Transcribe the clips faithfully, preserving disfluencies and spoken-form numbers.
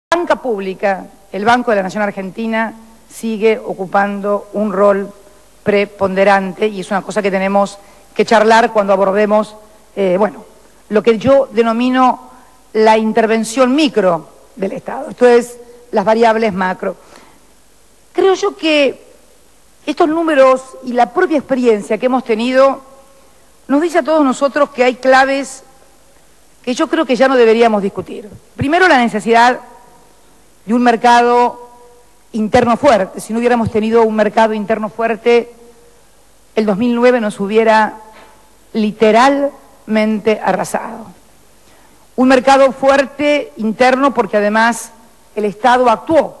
banca pública, el Banco de la Nación Argentina sigue ocupando un rol preponderante y es una cosa que tenemos que charlar cuando abordemos, eh, bueno, lo que yo denomino la intervención micro del Estado, esto es, las variables macro. Creo yo que estos números y la propia experiencia que hemos tenido nos dice a todos nosotros que hay claves que yo creo que ya no deberíamos discutir. Primero, la necesidad de un mercado interno fuerte. Si no hubiéramos tenido un mercado interno fuerte, el dos mil nueve nos hubiera literalmente arrasado. Un mercado fuerte interno porque además el Estado actuó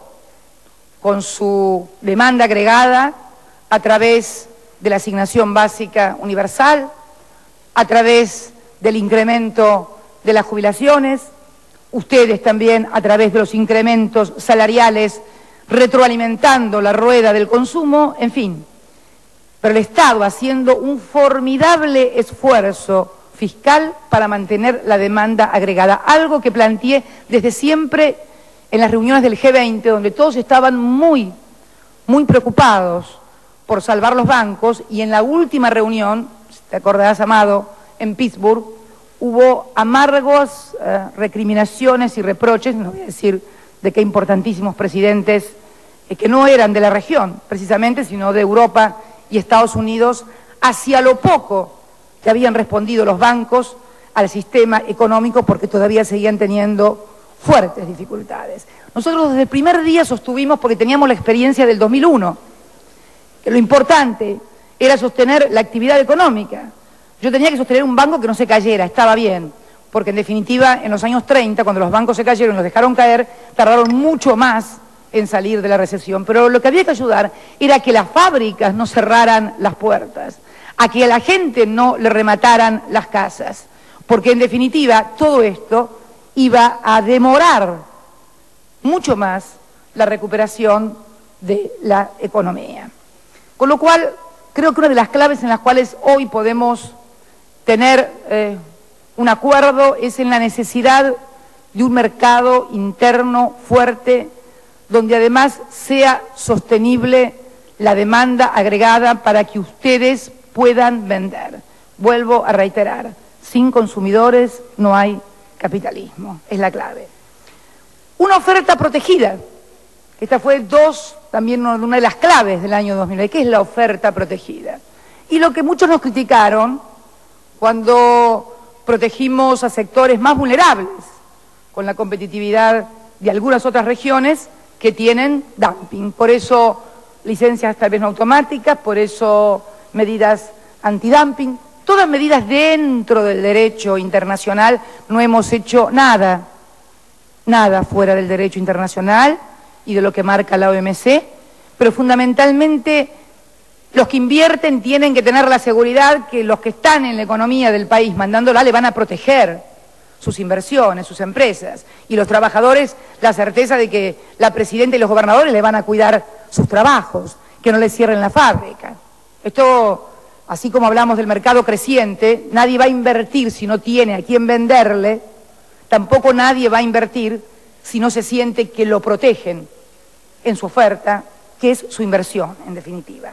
con su demanda agregada a través de la asignación básica universal, a través del incremento de las jubilaciones, ustedes también a través de los incrementos salariales, retroalimentando la rueda del consumo, en fin. Pero el Estado haciendo un formidable esfuerzo fiscal para mantener la demanda agregada, algo que planteé desde siempre en las reuniones del G veinte, donde todos estaban muy, muy preocupados por salvar los bancos, y en la última reunión, si te acordarás, Amado, en Pittsburgh, hubo amargos eh, recriminaciones y reproches, no voy a decir de qué importantísimos presidentes eh, que no eran de la región, precisamente, sino de Europa y Estados Unidos, hacia lo poco que habían respondido los bancos al sistema económico, porque todavía seguían teniendo fuertes dificultades. Nosotros desde el primer día sostuvimos, porque teníamos la experiencia del dos mil uno, que lo importante era sostener la actividad económica. Yo tenía que sostener un banco que no se cayera, estaba bien, porque en definitiva en los años treinta, cuando los bancos se cayeron y los dejaron caer, tardaron mucho más en salir de la recesión. Pero lo que había que ayudar era que las fábricas no cerraran las puertas, a que a la gente no le remataran las casas, porque en definitiva todo esto iba a demorar mucho más la recuperación de la economía. Con lo cual, creo que una de las claves en las cuales hoy podemos tener eh, un acuerdo es en la necesidad de un mercado interno fuerte, donde además sea sostenible la demanda agregada para que ustedes puedan vender. Vuelvo a reiterar, sin consumidores no hay capitalismo, es la clave. Una oferta protegida, esta fue dos, también una de las claves del año dos mil nueve, ¿qué es la oferta protegida? Y lo que muchos nos criticaron cuando protegimos a sectores más vulnerables, con la competitividad de algunas otras regiones que tienen dumping. Por eso licencias tal vez no automáticas, por eso medidas antidumping, todas medidas dentro del derecho internacional. No hemos hecho nada, nada fuera del derecho internacional y de lo que marca la O M C, pero fundamentalmente los que invierten tienen que tener la seguridad que los que están en la economía del país mandándola le van a proteger sus inversiones, sus empresas, y los trabajadores la certeza de que la presidenta y los gobernadores le van a cuidar sus trabajos, que no les cierren la fábrica. Esto, así como hablamos del mercado creciente, nadie va a invertir si no tiene a quién venderle, tampoco nadie va a invertir si no se siente que lo protegen en su oferta, que es su inversión, en definitiva.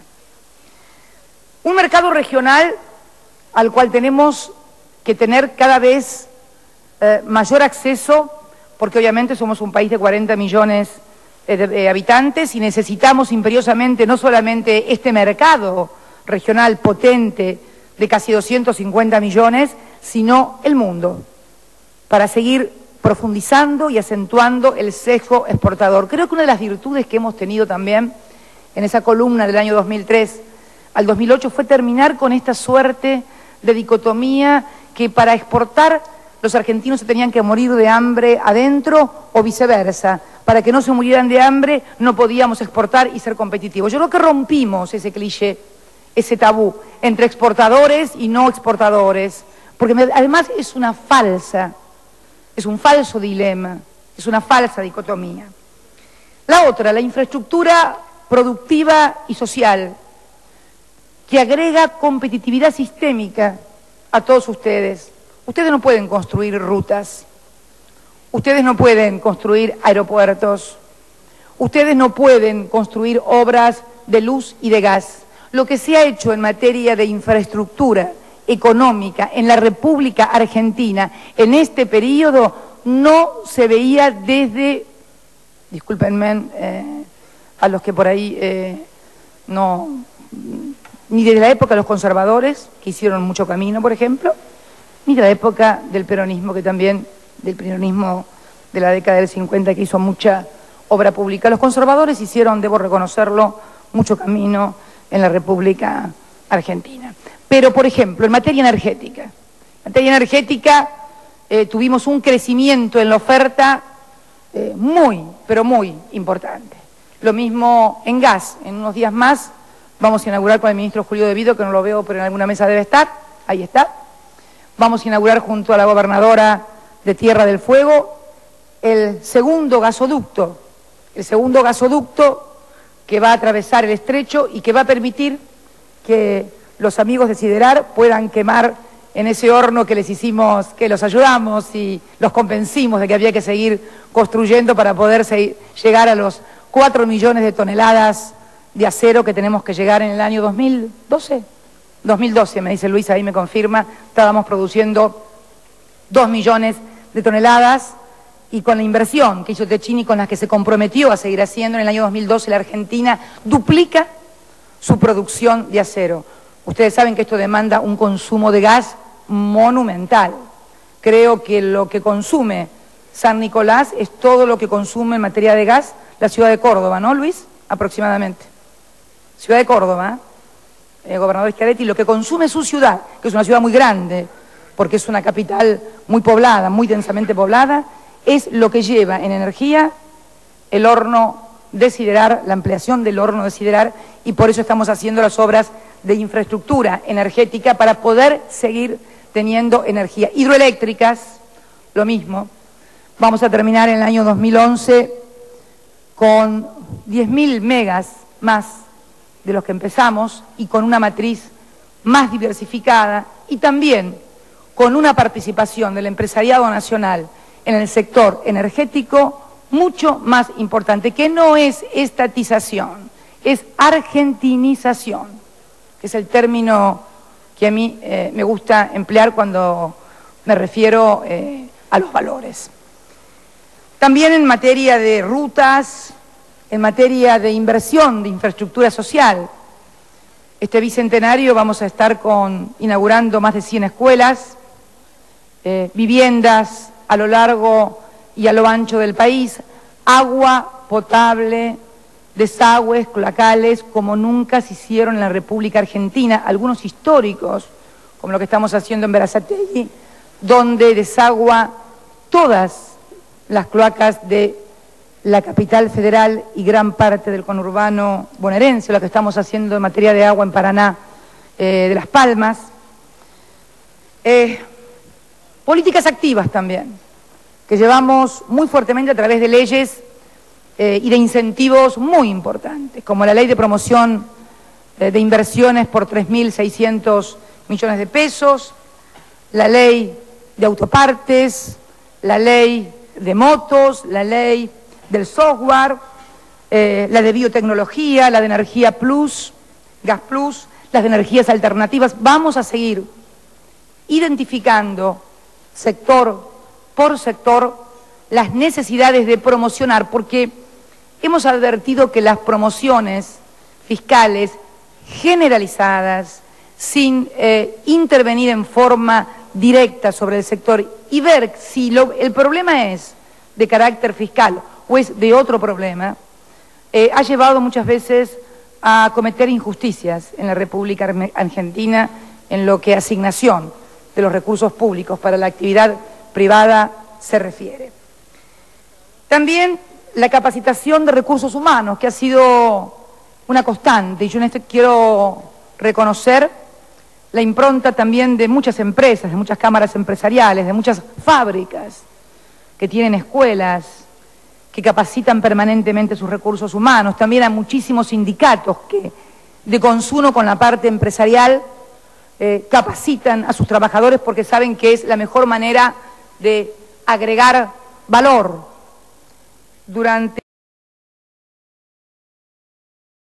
Un mercado regional al cual tenemos que tener cada vez eh, mayor acceso, porque obviamente somos un país de cuarenta millones eh, de, de habitantes y necesitamos imperiosamente no solamente este mercado regional potente de casi doscientos cincuenta millones, sino el mundo, para seguir profundizando y acentuando el sesgo exportador. Creo que una de las virtudes que hemos tenido también en esa columna del año dos mil tres al dos mil ocho fue terminar con esta suerte de dicotomía que para exportar los argentinos se tenían que morir de hambre adentro o viceversa. Para que no se murieran de hambre no podíamos exportar y ser competitivos. Yo creo que rompimos ese cliché, ese tabú entre exportadores y no exportadores, porque además es una falsa, es un falso dilema, es una falsa dicotomía. La otra, la infraestructura productiva y social, que agrega competitividad sistémica a todos ustedes. Ustedes no pueden construir rutas, Ustedes no pueden construir aeropuertos, ustedes no pueden construir obras de luz y de gas. Lo que se ha hecho en materia de infraestructura económica en la República Argentina en este periodo no se veía desde, discúlpenme eh, a los que por ahí eh, no, ni desde la época de los conservadores, que hicieron mucho camino, por ejemplo, ni de la época del peronismo, que también, del peronismo de la década del cincuenta, que hizo mucha obra pública. Los conservadores hicieron, debo reconocerlo, mucho camino en la República Argentina. Pero, por ejemplo, en materia energética, en materia energética eh, tuvimos un crecimiento en la oferta eh, muy, pero muy importante. Lo mismo en gas. En unos días más vamos a inaugurar con el ministro Julio De Vido, que no lo veo, pero en alguna mesa debe estar, ahí está. Vamos a inaugurar junto a la gobernadora de Tierra del Fuego el segundo gasoducto, el segundo gasoducto que va a atravesar el estrecho y que va a permitir que los amigos de Siderar puedan quemar en ese horno que les hicimos, que los ayudamos y los convencimos de que había que seguir construyendo para poder seguir, llegar a los cuatro millones de toneladas de acero que tenemos que llegar en el año dos mil doce. dos mil doce, me dice Luis, ahí me confirma, estábamos produciendo dos millones de toneladas y con la inversión que hizo Techini, con la que se comprometió a seguir haciendo, en el año dos mil doce la Argentina duplica su producción de acero. Ustedes saben que esto demanda un consumo de gas monumental. Creo que lo que consume San Nicolás es todo lo que consume en materia de gas la ciudad de Córdoba, ¿no, Luis? Aproximadamente. Ciudad de Córdoba, eh, gobernador Schiaretti, lo que consume su ciudad, que es una ciudad muy grande, porque es una capital muy poblada, muy densamente poblada, es lo que lleva en energía el horno de Siderar, la ampliación del horno de Siderar, y por eso estamos haciendo las obras de infraestructura energética para poder seguir teniendo energía. Hidroeléctricas, lo mismo. Vamos a terminar en el año dos mil once con diez mil megas más de los que empezamos y con una matriz más diversificada y también con una participación del empresariado nacional en el sector energético mucho más importante, que no es estatización, es argentinización, que es el término que a mí eh, me gusta emplear cuando me refiero eh, a los valores. También en materia de rutas, en materia de inversión de infraestructura social, este bicentenario vamos a estar con, inaugurando más de cien escuelas, eh, viviendas a lo largo y a lo ancho del país, agua potable, desagües cloacales como nunca se hicieron en la República Argentina, algunos históricos, como lo que estamos haciendo en Berazategui, donde desagua todas las cloacas de la capital federal y gran parte del conurbano bonaerense, lo que estamos haciendo en materia de agua en Paraná, eh, de Las Palmas. Eh, políticas activas también, que llevamos muy fuertemente a través de leyes eh, y de incentivos muy importantes, como la ley de promoción eh, de inversiones por tres mil seiscientos millones de pesos, la ley de autopartes, la ley de motos, la ley del software, eh, la de biotecnología, la de energía plus, gas plus, las de energías alternativas. Vamos a seguir identificando sector por sector las necesidades de promocionar, porque hemos advertido que las promociones fiscales generalizadas, sin eh, intervenir en forma directa sobre el sector y ver si lo, el problema es de carácter fiscal o es de otro problema, eh, ha llevado muchas veces a cometer injusticias en la República Argentina en lo que a asignación de los recursos públicos para la actividad privada se refiere. También la capacitación de recursos humanos, que ha sido una constante, y yo en esto quiero reconocer la impronta también de muchas empresas, de muchas cámaras empresariales, de muchas fábricas que tienen escuelas, que capacitan permanentemente sus recursos humanos, también a muchísimos sindicatos que de consumo con la parte empresarial eh, capacitan a sus trabajadores porque saben que es la mejor manera de agregar valor durante